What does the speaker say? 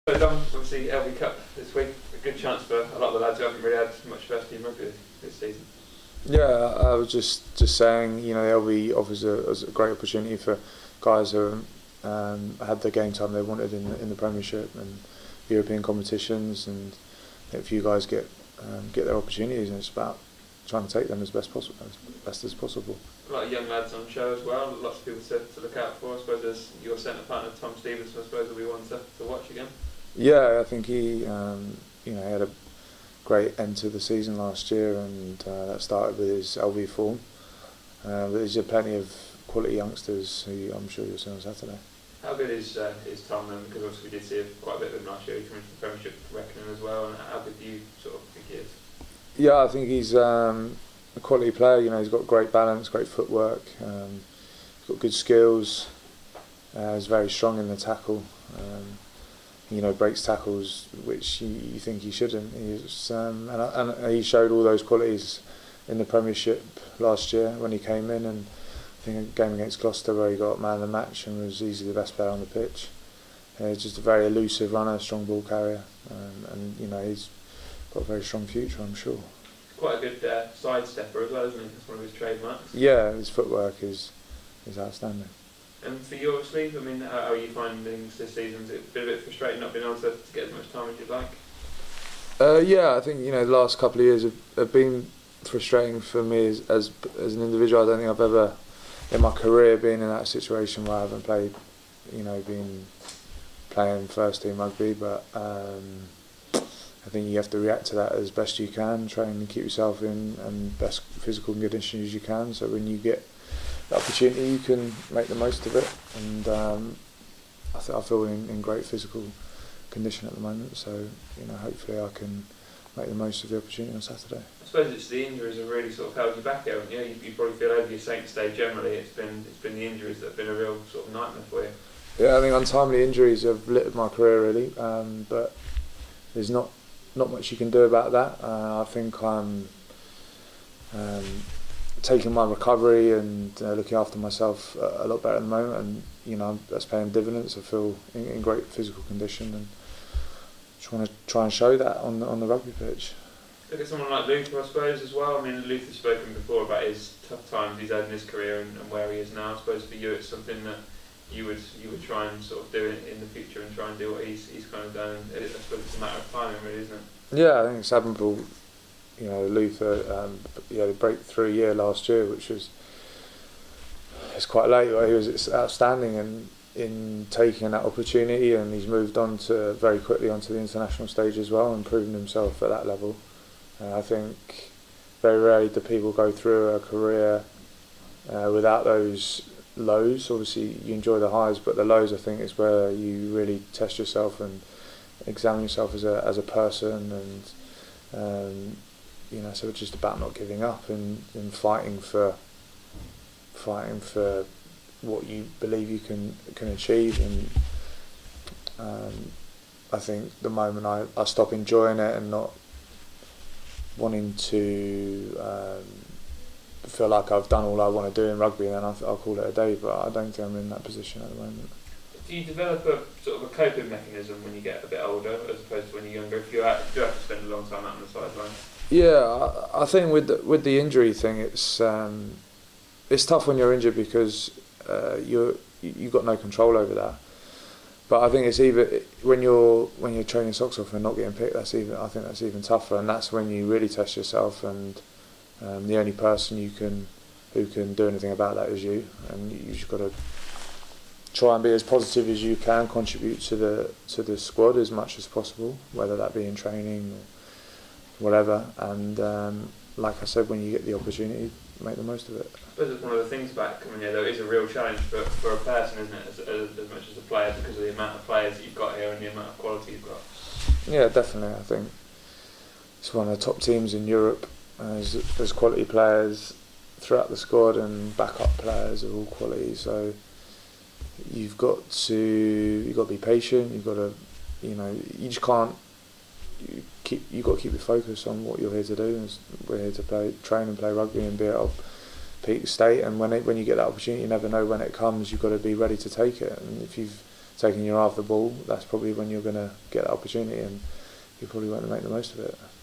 So Dom, obviously LV Cup this week, a good chance for a lot of the lads who haven't really had much first team rugby this season. Yeah, I was just saying, you know, LV offers a great opportunity for guys who had the game time they wanted in the Premiership and European competitions, and if you guys get their opportunities, and it's about trying to take them as best as possible. A lot of young lads on show as well, lots of people to look out for. I suppose there's your centre partner Tom Stevenson, I suppose, will be one to watch again. Yeah, I think he had a great end to the season last year, and that started with his LV form. But there's plenty of quality youngsters who I'm sure you'll see on Saturday. How good is Tom then? Because obviously we did see quite a bit of him last year. He came into the Premiership reckoning as well. And how good do you sort of think he is? Yeah, I think he's a quality player. You know, he's got great balance, great footwork. He's got good skills. He's very strong in the tackle. You know, breaks tackles which you think he shouldn't. And he showed all those qualities in the Premiership last year when he came in, and I think a game against Gloucester where he got man of the match and was easily the best player on the pitch. Just a very elusive runner, strong ball carrier, and you know, he's got a very strong future, I'm sure. Quite a good sidestepper as well, isn't he? That's one of his trademarks. Yeah, his footwork is outstanding. And for you, obviously, I mean, how are you finding things this season? Has it been a bit frustrating not being able to get as much time as you'd like? Yeah, I think, you know, the last couple of years have been frustrating for me as an individual. I don't think I've ever in my career been in that situation where I haven't played, you know, been playing first team rugby, but I think you have to react to that as best you can, try and keep yourself in best physical condition as you can, so when you get the opportunity you can make the most of it. And I feel in great physical condition at the moment, so you know, hopefully I can make the most of the opportunity on Saturday. I suppose it's the injuries that really sort of held you back, haven't you? You probably feel over your Saints day generally. It's been the injuries that have been a real sort of nightmare for you. Yeah, I think untimely injuries have littered my career really, but there's not much you can do about that. I think I'm taking my recovery and looking after myself a lot better at the moment, and you know, that's paying dividends. I feel in great physical condition, and just want to try and show that on the rugby pitch. Look at someone like Luther, I suppose, as well. I mean, Luther's spoken before about his tough times he's had in his career and where he is now. I suppose for you it's something that you would try and sort of do in the future and try and do what he's kind of done. And I suppose it's a matter of timing, really, isn't it? Yeah, I think it's admirable. You know, Luther, he had a breakthrough year last year, which was quite late. He was outstanding in taking that opportunity, and he's moved on to very quickly onto the international stage as well, and proven himself at that level. I think very rarely do people go through a career without those lows. Obviously, you enjoy the highs, but the lows, I think, is where you really test yourself and examine yourself as a person, and you know, so it's just about not giving up and fighting for what you believe you can achieve. And I think the moment I stop enjoying it and not wanting to feel like I've done all I want to do in rugby, then I'll call it a day. But I don't think I'm in that position at the moment. Do you develop a sort of a coping mechanism when you get a bit older, as opposed to when you're younger? If you do have to spend a long time out on the sideline. Yeah, I think with the injury thing, it's tough when you're injured because you've got no control over that. But I think it's either when you're training socks off and not getting picked, I think that's even tougher, and that's when you really test yourself. And the only person who can do anything about that is you, and you just got to try and be as positive as you can, contribute to the squad as much as possible, whether that be in training or whatever. And like I said, when you get the opportunity, make the most of it. I suppose it's one of the things about coming here, though, it is a real challenge for a person, isn't it, as much as a player, because of the amount of players that you've got here and the amount of quality you've got. Yeah, definitely. I think it's one of the top teams in Europe. There's quality players throughout the squad and backup players of all quality. So you've got to be patient. You've got to, you know, you just can't. You've got to keep your focus on what you're here to do. We're here to train and play rugby and be at our peak state. And when you get that opportunity, you never know when it comes. You've got to be ready to take it. And if you've taking your eye off the ball, that's probably when you're going to get that opportunity, and you probably want to make the most of it.